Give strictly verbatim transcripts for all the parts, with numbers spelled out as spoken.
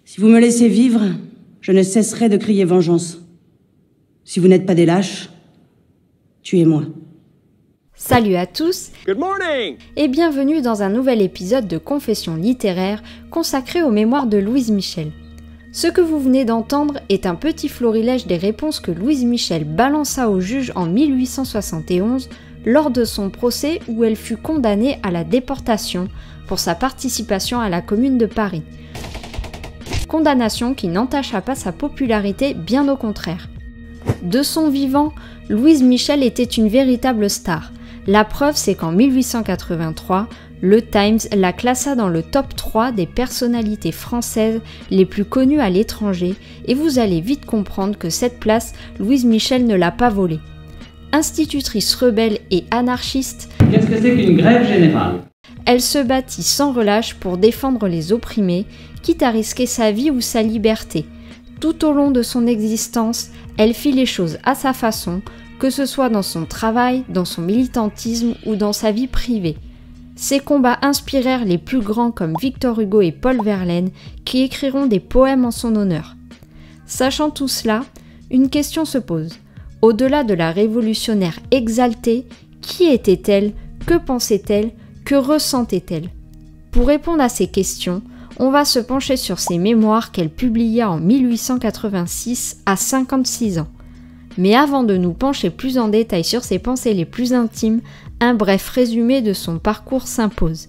Si vous me laissez vivre, je ne cesserai de crier vengeance. Si vous n'êtes pas des lâches, tuez-moi. Salut à tous. Good morning. Et bienvenue dans un nouvel épisode de Confessions littéraires consacré aux mémoires de Louise Michel. Ce que vous venez d'entendre est un petit florilège des réponses que Louise Michel balança au juge en mille huit cent soixante et onze lors de son procès où elle fut condamnée à la déportation pour sa participation à la Commune de Paris. Condamnation qui n'entacha pas sa popularité, bien au contraire. De son vivant, Louise Michel était une véritable star. La preuve, c'est qu'en mille huit cent quatre-vingt-trois, le Times la classa dans le top trois des personnalités françaises les plus connues à l'étranger, et vous allez vite comprendre que cette place, Louise Michel ne l'a pas volée. Institutrice rebelle et anarchiste, qu'est-ce que c'est qu'une grève générale ? Elle se battit sans relâche pour défendre les opprimés, quitte à risquer sa vie ou sa liberté. Tout au long de son existence, elle fit les choses à sa façon, que ce soit dans son travail, dans son militantisme ou dans sa vie privée. Ses combats inspirèrent les plus grands comme Victor Hugo et Paul Verlaine, qui écriront des poèmes en son honneur. Sachant tout cela, une question se pose. Au-delà de la révolutionnaire exaltée, qui était-elle? Que pensait-elle? Que ressentait-elle? Pour répondre à ces questions, on va se pencher sur ses mémoires qu'elle publia en mille huit cent quatre-vingt-six à cinquante-six ans. Mais avant de nous pencher plus en détail sur ses pensées les plus intimes, un bref résumé de son parcours s'impose.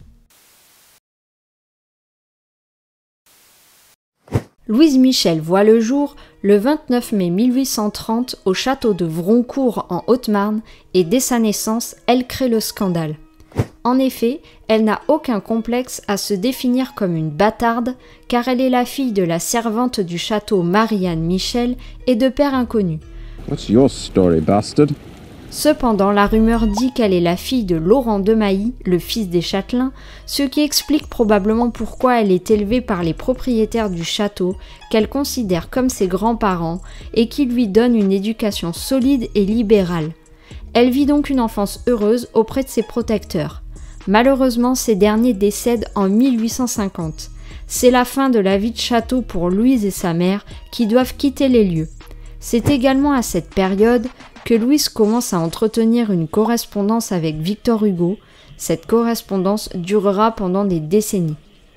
Louise Michel voit le jour le vingt-neuf mai mille huit cent trente au château de Vroncourt en Haute-Marne et dès sa naissance, elle crée le scandale. En effet, elle n'a aucun complexe à se définir comme une bâtarde car elle est la fille de la servante du château Marie-Anne Michel et de père inconnu. What's your story, bastard? Cependant, la rumeur dit qu'elle est la fille de Laurent de Mailly, le fils des Châtelains, ce qui explique probablement pourquoi elle est élevée par les propriétaires du château, qu'elle considère comme ses grands-parents, et qui lui donnent une éducation solide et libérale. Elle vit donc une enfance heureuse auprès de ses protecteurs. Malheureusement, ces derniers décèdent en mille huit cent cinquante. C'est la fin de la vie de château pour Louise et sa mère, qui doivent quitter les lieux. C'est également à cette période que Louise commence à entretenir une correspondance avec Victor Hugo. Cette correspondance durera pendant des décennies.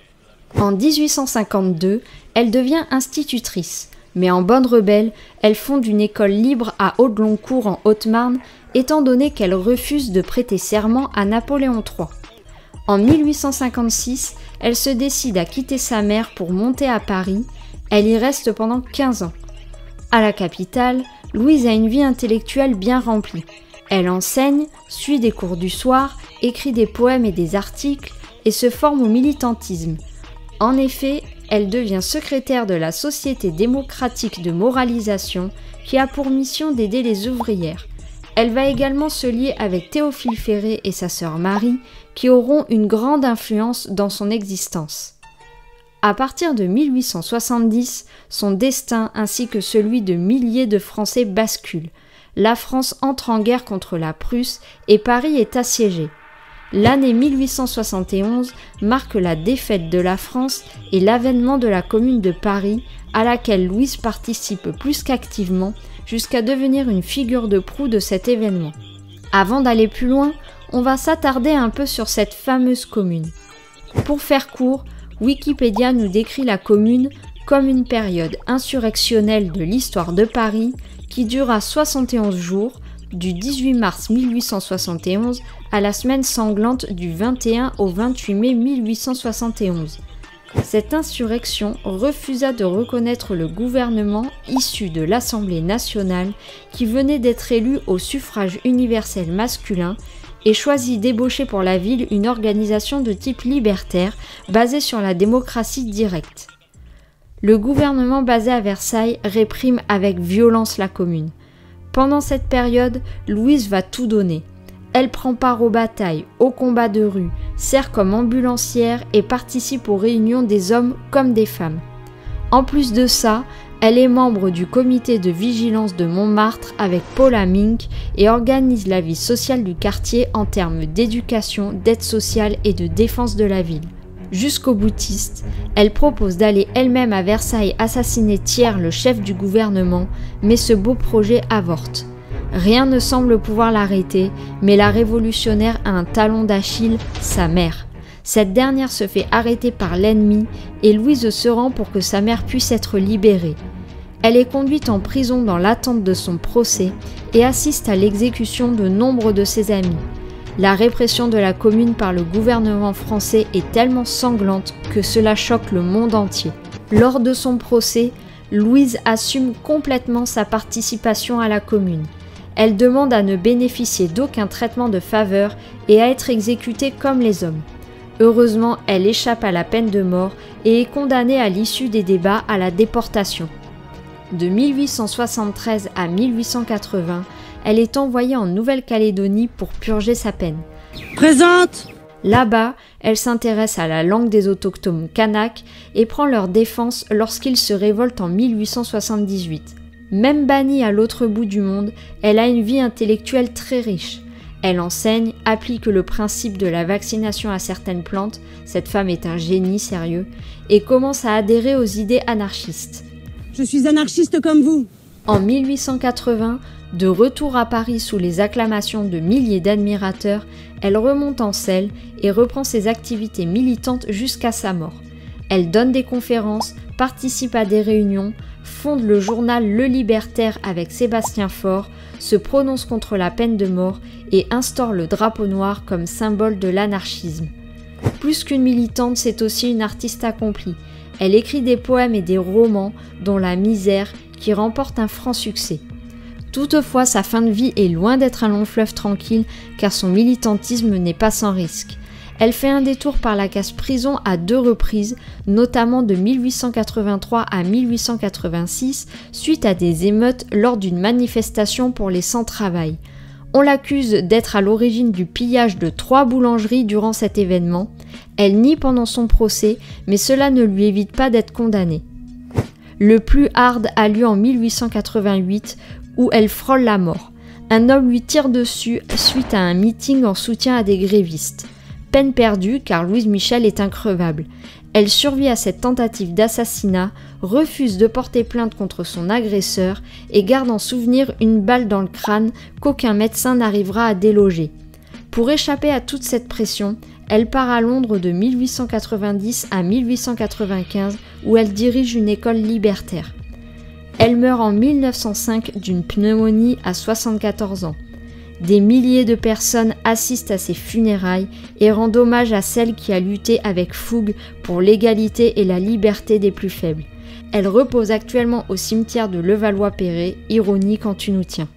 En dix-huit cent cinquante-deux, elle devient institutrice, mais en bonne rebelle, elle fonde une école libre à Audeloncourt en Haute-Marne, étant donné qu'elle refuse de prêter serment à Napoléon trois. En mille huit cent cinquante-six, elle se décide à quitter sa mère pour monter à Paris. Elle y reste pendant quinze ans. À la capitale, Louise a une vie intellectuelle bien remplie. Elle enseigne, suit des cours du soir, écrit des poèmes et des articles et se forme au militantisme. En effet, elle devient secrétaire de la Société démocratique de moralisation qui a pour mission d'aider les ouvrières. Elle va également se lier avec Théophile Ferré et sa sœur Marie qui auront une grande influence dans son existence. À partir de mille huit cent soixante-dix, son destin ainsi que celui de milliers de Français bascule. La France entre en guerre contre la Prusse et Paris est assiégé. L'année mille huit cent soixante et onze marque la défaite de la France et l'avènement de la Commune de Paris, à laquelle Louise participe plus qu'activement, jusqu'à devenir une figure de proue de cet événement. Avant d'aller plus loin, on va s'attarder un peu sur cette fameuse commune. Pour faire court, Wikipédia nous décrit la commune comme une période insurrectionnelle de l'histoire de Paris qui dura soixante et onze jours, du dix-huit mars mille huit cent soixante et onze à la semaine sanglante du vingt et un au vingt-huit mai mille huit cent soixante et onze. Cette insurrection refusa de reconnaître le gouvernement issu de l'Assemblée nationale qui venait d'être élu au suffrage universel masculin et choisit d'ébaucher pour la ville une organisation de type libertaire basée sur la démocratie directe. Le gouvernement basé à Versailles réprime avec violence la commune. Pendant cette période, Louise va tout donner. Elle prend part aux batailles, aux combats de rue, sert comme ambulancière et participe aux réunions des hommes comme des femmes. En plus de ça, elle est membre du comité de vigilance de Montmartre avec Paula Mink et organise la vie sociale du quartier en termes d'éducation, d'aide sociale et de défense de la ville. Jusqu'au boutiste, elle propose d'aller elle-même à Versailles assassiner Thiers, le chef du gouvernement, mais ce beau projet avorte. Rien ne semble pouvoir l'arrêter, mais la révolutionnaire a un talon d'Achille, sa mère. Cette dernière se fait arrêter par l'ennemi et Louise se rend pour que sa mère puisse être libérée. Elle est conduite en prison dans l'attente de son procès et assiste à l'exécution de nombre de ses amis. La répression de la Commune par le gouvernement français est tellement sanglante que cela choque le monde entier. Lors de son procès, Louise assume complètement sa participation à la Commune. Elle demande à ne bénéficier d'aucun traitement de faveur et à être exécutée comme les hommes. Heureusement, elle échappe à la peine de mort et est condamnée à l'issue des débats à la déportation. De mille huit cent soixante-treize à mille huit cent quatre-vingts, elle est envoyée en Nouvelle-Calédonie pour purger sa peine. Présente! Là-bas, elle s'intéresse à la langue des autochtones kanaks et prend leur défense lorsqu'ils se révoltent en mille huit cent soixante-dix-huit. Même bannie à l'autre bout du monde, elle a une vie intellectuelle très riche. Elle enseigne, applique le principe de la vaccination à certaines plantes, cette femme est un génie sérieux, et commence à adhérer aux idées anarchistes. Je suis anarchiste comme vous. En mille huit cent quatre-vingts, de retour à Paris sous les acclamations de milliers d'admirateurs, elle remonte en selle et reprend ses activités militantes jusqu'à sa mort. Elle donne des conférences, participe à des réunions, fonde le journal Le Libertaire avec Sébastien Faure, se prononce contre la peine de mort et instaure le drapeau noir comme symbole de l'anarchisme. Plus qu'une militante, c'est aussi une artiste accomplie. Elle écrit des poèmes et des romans, dont La Misère, qui remporte un franc succès. Toutefois, sa fin de vie est loin d'être un long fleuve tranquille, car son militantisme n'est pas sans risque. Elle fait un détour par la case prison à deux reprises, notamment de mille huit cent quatre-vingt-trois à mille huit cent quatre-vingt-six, suite à des émeutes lors d'une manifestation pour les sans-travail. On l'accuse d'être à l'origine du pillage de trois boulangeries durant cet événement. Elle nie pendant son procès, mais cela ne lui évite pas d'être condamnée. Le plus hard a lieu en mille huit cent quatre-vingt-huit, où elle frôle la mort. Un homme lui tire dessus suite à un meeting en soutien à des grévistes. Peine perdue car Louise Michel est increvable. Elle survit à cette tentative d'assassinat, refuse de porter plainte contre son agresseur et garde en souvenir une balle dans le crâne qu'aucun médecin n'arrivera à déloger. Pour échapper à toute cette pression, elle part à Londres de mille huit cent quatre-vingt-dix à mille huit cent quatre-vingt-quinze où elle dirige une école libertaire. Elle meurt en mille neuf cent cinq d'une pneumonie à soixante-quatorze ans. Des milliers de personnes assistent à ses funérailles et rendent hommage à celle qui a lutté avec fougue pour l'égalité et la liberté des plus faibles. Elle repose actuellement au cimetière de Levallois-Perret, ironie quand tu nous tiens.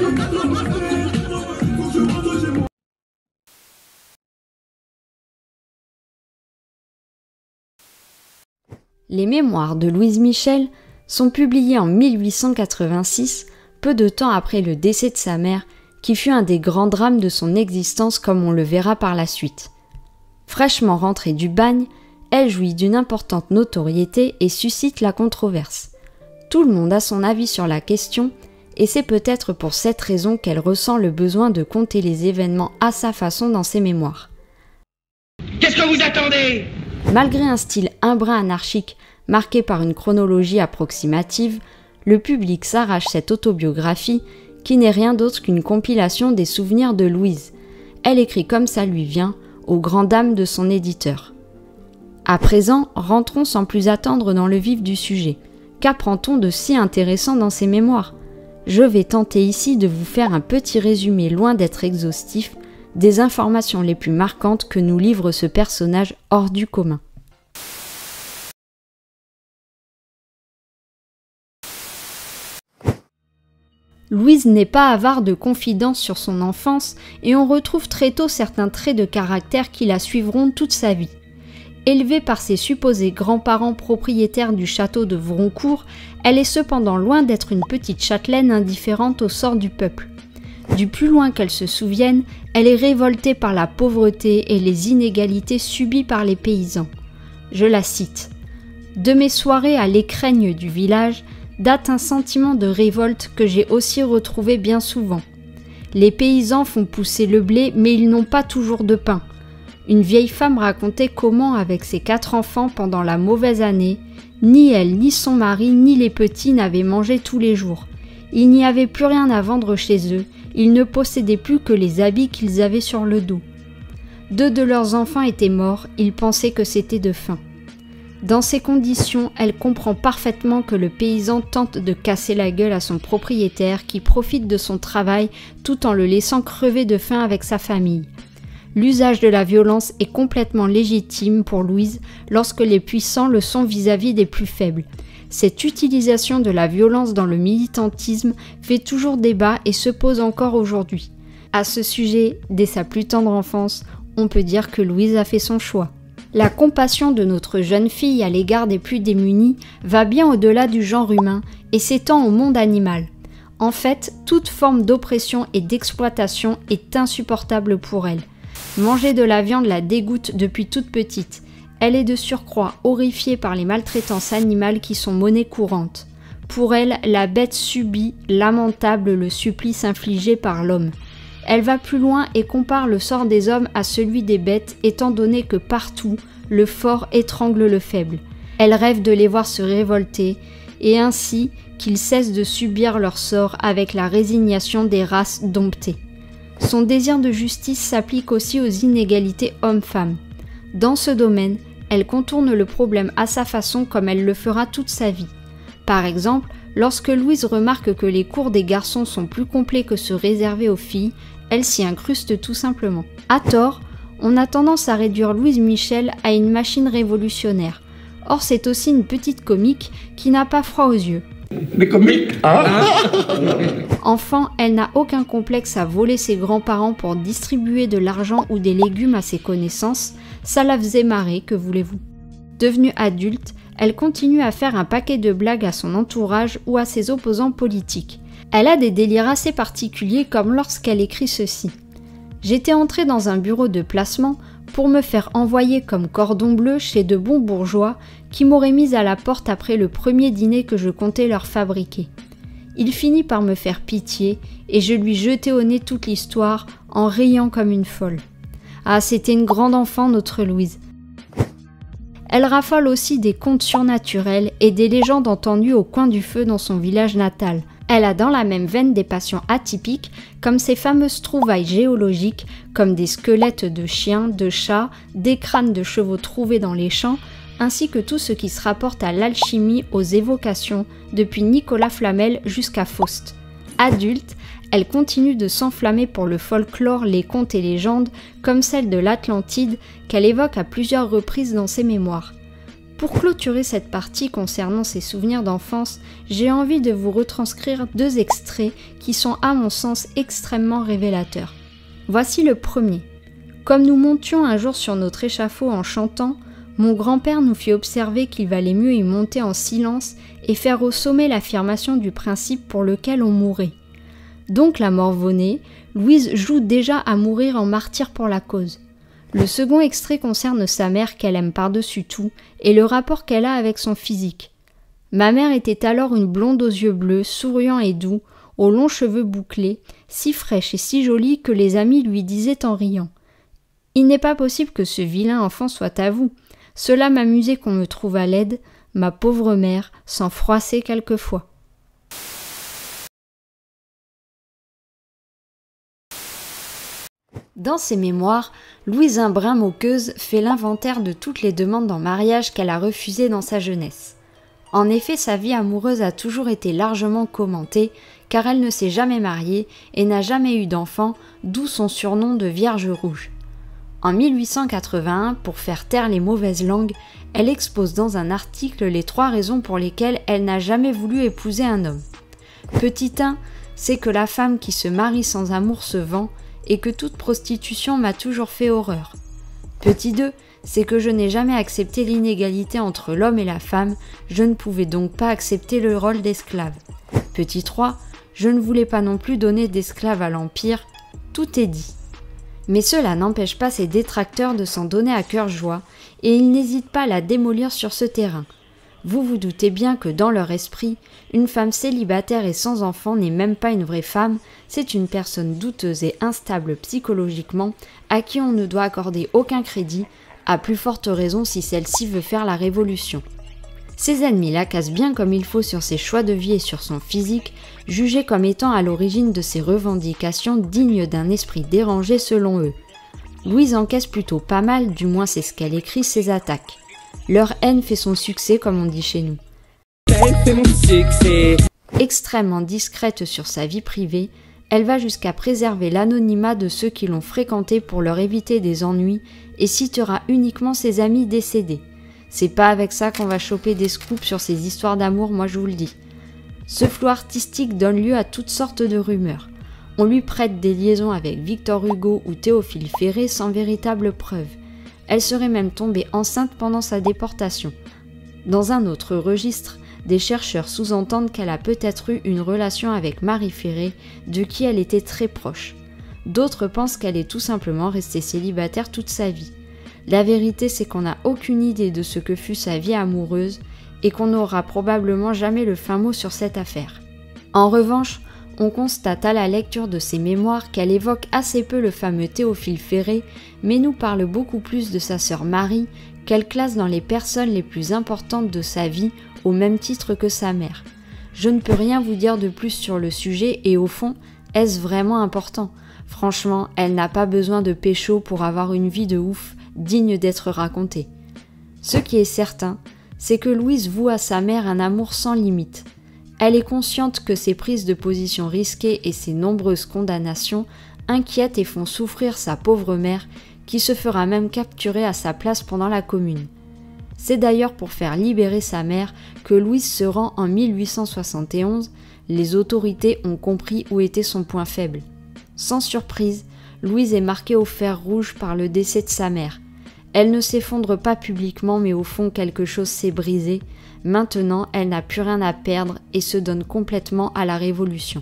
Les mémoires de Louise Michel sont publiées en mille huit cent quatre-vingt-six, peu de temps après le décès de sa mère, qui fut un des grands drames de son existence comme on le verra par la suite. Fraîchement rentrée du bagne, elle jouit d'une importante notoriété et suscite la controverse. Tout le monde a son avis sur la question, et c'est peut-être pour cette raison qu'elle ressent le besoin de conter les événements à sa façon dans ses mémoires. Qu'est-ce que vous attendez ? Malgré un style un brin anarchique marqué par une chronologie approximative, le public s'arrache cette autobiographie qui n'est rien d'autre qu'une compilation des souvenirs de Louise. Elle écrit comme ça lui vient, aux grandes dames de son éditeur. À présent, rentrons sans plus attendre dans le vif du sujet. Qu'apprend-on de si intéressant dans ses mémoires ? Je vais tenter ici de vous faire un petit résumé loin d'être exhaustif des informations les plus marquantes que nous livre ce personnage hors du commun. Louise n'est pas avare de confidences sur son enfance et on retrouve très tôt certains traits de caractère qui la suivront toute sa vie. Élevée par ses supposés grands-parents propriétaires du château de Vroncourt, elle est cependant loin d'être une petite châtelaine indifférente au sort du peuple. Du plus loin qu'elle se souvienne, elle est révoltée par la pauvreté et les inégalités subies par les paysans. Je la cite. « De mes soirées à l'écrègne du village, date un sentiment de révolte que j'ai aussi retrouvé bien souvent. Les paysans font pousser le blé, mais ils n'ont pas toujours de pain. Une vieille femme racontait comment, avec ses quatre enfants pendant la mauvaise année, ni elle, ni son mari, ni les petits n'avaient mangé tous les jours. Il n'y avait plus rien à vendre chez eux, ils ne possédaient plus que les habits qu'ils avaient sur le dos. Deux de leurs enfants étaient morts, ils pensaient que c'était de faim. Dans ces conditions, elle comprend parfaitement que le paysan tente de casser la gueule à son propriétaire qui profite de son travail tout en le laissant crever de faim avec sa famille. L'usage de la violence est complètement légitime pour Louise lorsque les puissants le sont vis-à-vis des plus faibles. Cette utilisation de la violence dans le militantisme fait toujours débat et se pose encore aujourd'hui. À ce sujet, dès sa plus tendre enfance, on peut dire que Louise a fait son choix. La compassion de notre jeune fille à l'égard des plus démunis va bien au-delà du genre humain et s'étend au monde animal. En fait, toute forme d'oppression et d'exploitation est insupportable pour elle. Manger de la viande la dégoûte depuis toute petite. Elle est de surcroît horrifiée par les maltraitances animales qui sont monnaie courante. Pour elle, la bête subit, lamentable, le supplice infligé par l'homme. Elle va plus loin et compare le sort des hommes à celui des bêtes, étant donné que partout, le fort étrangle le faible. Elle rêve de les voir se révolter, et ainsi qu'ils cessent de subir leur sort avec la résignation des races domptées. Son désir de justice s'applique aussi aux inégalités hommes-femmes. Dans ce domaine, elle contourne le problème à sa façon comme elle le fera toute sa vie. Par exemple, lorsque Louise remarque que les cours des garçons sont plus complets que ceux réservés aux filles, elle s'y incruste tout simplement. À tort, on a tendance à réduire Louise Michel à une machine révolutionnaire. Or, c'est aussi une petite comique qui n'a pas froid aux yeux. Mais comique, hein? Enfant, elle n'a aucun complexe à voler ses grands-parents pour distribuer de l'argent ou des légumes à ses connaissances. Ça la faisait marrer, que voulez-vous. Devenue adulte, elle continue à faire un paquet de blagues à son entourage ou à ses opposants politiques. Elle a des délires assez particuliers comme lorsqu'elle écrit ceci. « J'étais entrée dans un bureau de placement pour me faire envoyer comme cordon bleu chez de bons bourgeois qui m'auraient mise à la porte après le premier dîner que je comptais leur fabriquer. Il finit par me faire pitié et je lui jetai au nez toute l'histoire en riant comme une folle. Ah, c'était une grande enfant, notre Louise. » Elle raffole aussi des contes surnaturels et des légendes entendues au coin du feu dans son village natal. Elle a dans la même veine des passions atypiques, comme ces fameuses trouvailles géologiques, comme des squelettes de chiens, de chats, des crânes de chevaux trouvés dans les champs, ainsi que tout ce qui se rapporte à l'alchimie, aux évocations, depuis Nicolas Flamel jusqu'à Faust. Adulte, elle continue de s'enflammer pour le folklore, les contes et légendes, comme celle de l'Atlantide qu'elle évoque à plusieurs reprises dans ses mémoires. Pour clôturer cette partie concernant ses souvenirs d'enfance, j'ai envie de vous retranscrire deux extraits qui sont à mon sens extrêmement révélateurs. Voici le premier. Comme nous montions un jour sur notre échafaud en chantant, mon grand-père nous fit observer qu'il valait mieux y monter en silence et faire au sommet l'affirmation du principe pour lequel on mourait. Donc la morvonnée, Louise joue déjà à mourir en martyr pour la cause. Le second extrait concerne sa mère qu'elle aime par-dessus tout et le rapport qu'elle a avec son physique. Ma mère était alors une blonde aux yeux bleus, souriant et doux, aux longs cheveux bouclés, si fraîche et si jolie que les amis lui disaient en riant « Il n'est pas possible que ce vilain enfant soit à vous. Cela m'amusait qu'on me trouvât laide, ma pauvre mère s'en froissait quelquefois. » Dans ses mémoires, Louise Imbrin moqueuse fait l'inventaire de toutes les demandes en mariage qu'elle a refusées dans sa jeunesse. En effet, sa vie amoureuse a toujours été largement commentée, car elle ne s'est jamais mariée et n'a jamais eu d'enfant, d'où son surnom de Vierge Rouge. En mille huit cent quatre-vingt-un, pour faire taire les mauvaises langues, elle expose dans un article les trois raisons pour lesquelles elle n'a jamais voulu épouser un homme. Petit un, c'est que la femme qui se marie sans amour se vend, et que toute prostitution m'a toujours fait horreur. Petit deux, c'est que je n'ai jamais accepté l'inégalité entre l'homme et la femme, je ne pouvais donc pas accepter le rôle d'esclave. Petit trois, je ne voulais pas non plus donner d'esclave à l'Empire, tout est dit. Mais cela n'empêche pas ses détracteurs de s'en donner à cœur joie, et ils n'hésitent pas à la démolir sur ce terrain. Vous vous doutez bien que dans leur esprit, une femme célibataire et sans enfant n'est même pas une vraie femme, c'est une personne douteuse et instable psychologiquement, à qui on ne doit accorder aucun crédit, à plus forte raison si celle-ci veut faire la révolution. Ses ennemis la cassent bien comme il faut sur ses choix de vie et sur son physique, jugés comme étant à l'origine de ses revendications dignes d'un esprit dérangé selon eux. Louise encaisse plutôt pas mal, du moins c'est ce qu'elle écrit, ses attaques. Leur haine fait son succès, comme on dit chez nous. Elle fait mon succès. Extrêmement discrète sur sa vie privée, elle va jusqu'à préserver l'anonymat de ceux qui l'ont fréquentée pour leur éviter des ennuis et citera uniquement ses amis décédés. C'est pas avec ça qu'on va choper des scoops sur ses histoires d'amour, moi je vous le dis. Ce flou artistique donne lieu à toutes sortes de rumeurs. On lui prête des liaisons avec Victor Hugo ou Théophile Ferré sans véritable preuve. Elle serait même tombée enceinte pendant sa déportation. Dans un autre registre, des chercheurs sous-entendent qu'elle a peut-être eu une relation avec Marie Ferré, de qui elle était très proche. D'autres pensent qu'elle est tout simplement restée célibataire toute sa vie. La vérité, c'est qu'on n'a aucune idée de ce que fut sa vie amoureuse et qu'on n'aura probablement jamais le fin mot sur cette affaire. En revanche, on constate à la lecture de ses mémoires qu'elle évoque assez peu le fameux Théophile Ferré, mais nous parle beaucoup plus de sa sœur Marie, qu'elle classe dans les personnes les plus importantes de sa vie, au même titre que sa mère. Je ne peux rien vous dire de plus sur le sujet et au fond, est-ce vraiment important ? Franchement, elle n'a pas besoin de pécho pour avoir une vie de ouf, digne d'être racontée. Ce qui est certain, c'est que Louise voue à sa mère un amour sans limite. Elle est consciente que ses prises de position risquées et ses nombreuses condamnations inquiètent et font souffrir sa pauvre mère, qui se fera même capturer à sa place pendant la Commune. C'est d'ailleurs pour faire libérer sa mère que Louise se rend en mille huit cent soixante et onze, les autorités ont compris où était son point faible. Sans surprise, Louise est marquée au fer rouge par le décès de sa mère. Elle ne s'effondre pas publiquement, mais au fond quelque chose s'est brisé. Maintenant, elle n'a plus rien à perdre et se donne complètement à la révolution.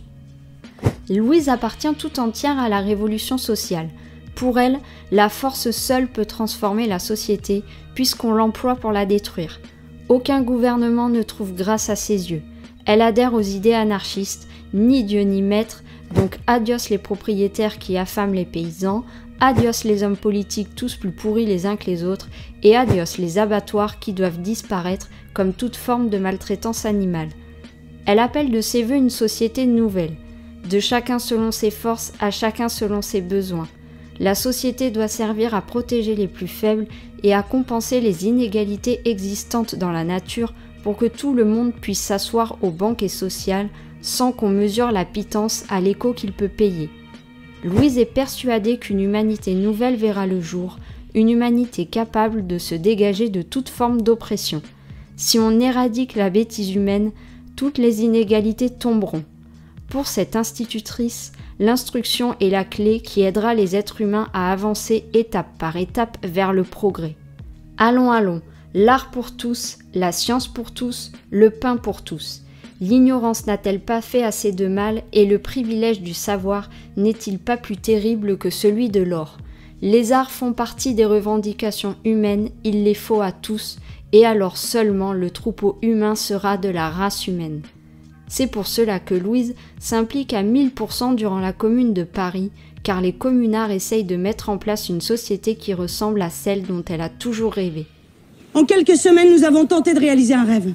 Louise appartient tout entière à la révolution sociale. Pour elle, la force seule peut transformer la société puisqu'on l'emploie pour la détruire. Aucun gouvernement ne trouve grâce à ses yeux. Elle adhère aux idées anarchistes, ni Dieu ni maître, donc adios les propriétaires qui affament les paysans, adios les hommes politiques tous plus pourris les uns que les autres, et adios les abattoirs qui doivent disparaître comme toute forme de maltraitance animale. Elle appelle de ses vœux une société nouvelle, de chacun selon ses forces, à chacun selon ses besoins. La société doit servir à protéger les plus faibles et à compenser les inégalités existantes dans la nature pour que tout le monde puisse s'asseoir au banquet social sans qu'on mesure la pitance à l'écho qu'il peut payer. Louise est persuadée qu'une humanité nouvelle verra le jour, une humanité capable de se dégager de toute forme d'oppression. Si on éradique la bêtise humaine, toutes les inégalités tomberont. Pour cette institutrice, l'instruction est la clé qui aidera les êtres humains à avancer étape par étape vers le progrès. Allons, allons, l'art pour tous, la science pour tous, le pain pour tous. L'ignorance n'a-t-elle pas fait assez de mal et le privilège du savoir n'est-il pas plus terrible que celui de l'or ? Les arts font partie des revendications humaines, il les faut à tous, et alors seulement le troupeau humain sera de la race humaine. C'est pour cela que Louise s'implique à mille pour cent durant la Commune de Paris, car les communards essayent de mettre en place une société qui ressemble à celle dont elle a toujours rêvé. En quelques semaines, nous avons tenté de réaliser un rêve.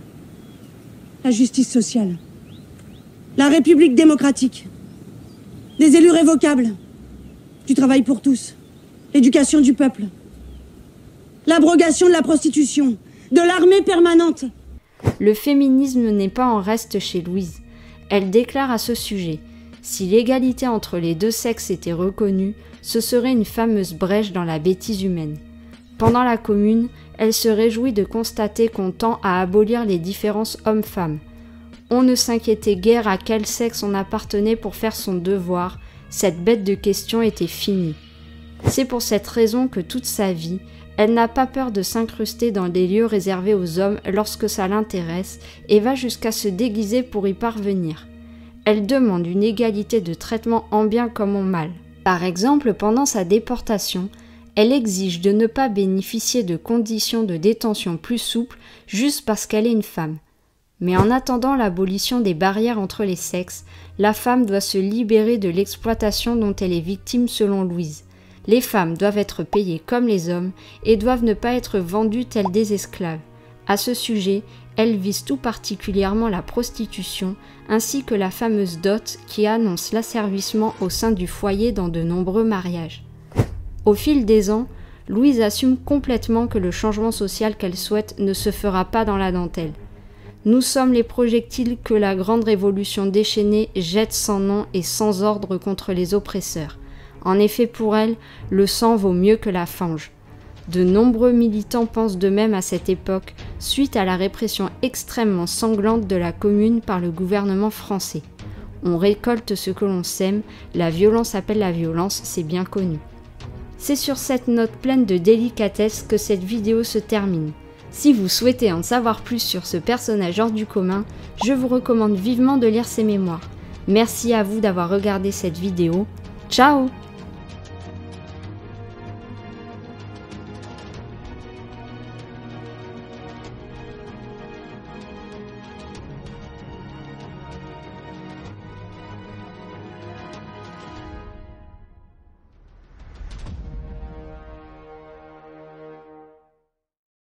La justice sociale. La République démocratique. Des élus révocables. Du travail pour tous. L'éducation du peuple. L'abrogation de la prostitution. De l'armée permanente. Le féminisme n'est pas en reste chez Louise. Elle déclare à ce sujet « Si l'égalité entre les deux sexes était reconnue, ce serait une fameuse brèche dans la bêtise humaine. » Pendant la Commune, elle se réjouit de constater qu'on tend à abolir les différences hommes-femmes. On ne s'inquiétait guère à quel sexe on appartenait pour faire son devoir, cette bête de question était finie. C'est pour cette raison que toute sa vie, elle n'a pas peur de s'incruster dans des lieux réservés aux hommes lorsque ça l'intéresse et va jusqu'à se déguiser pour y parvenir. Elle demande une égalité de traitement en bien comme en mal. Par exemple, pendant sa déportation, Elle exige de ne pas bénéficier de conditions de détention plus souples juste parce qu'elle est une femme. Mais en attendant l'abolition des barrières entre les sexes, la femme doit se libérer de l'exploitation dont elle est victime selon Louise. Les femmes doivent être payées comme les hommes et doivent ne pas être vendues telles des esclaves. À ce sujet, elle vise tout particulièrement la prostitution ainsi que la fameuse dot qui annonce l'asservissement au sein du foyer dans de nombreux mariages. Au fil des ans, Louise assume complètement que le changement social qu'elle souhaite ne se fera pas dans la dentelle. Nous sommes les projectiles que la grande révolution déchaînée jette sans nom et sans ordre contre les oppresseurs. En effet, pour elle, le sang vaut mieux que la fange. De nombreux militants pensent de même à cette époque, suite à la répression extrêmement sanglante de la Commune par le gouvernement français. On récolte ce que l'on sème, la violence appelle la violence, c'est bien connu. C'est sur cette note pleine de délicatesse que cette vidéo se termine. Si vous souhaitez en savoir plus sur ce personnage hors du commun, je vous recommande vivement de lire ses mémoires. Merci à vous d'avoir regardé cette vidéo. Ciao!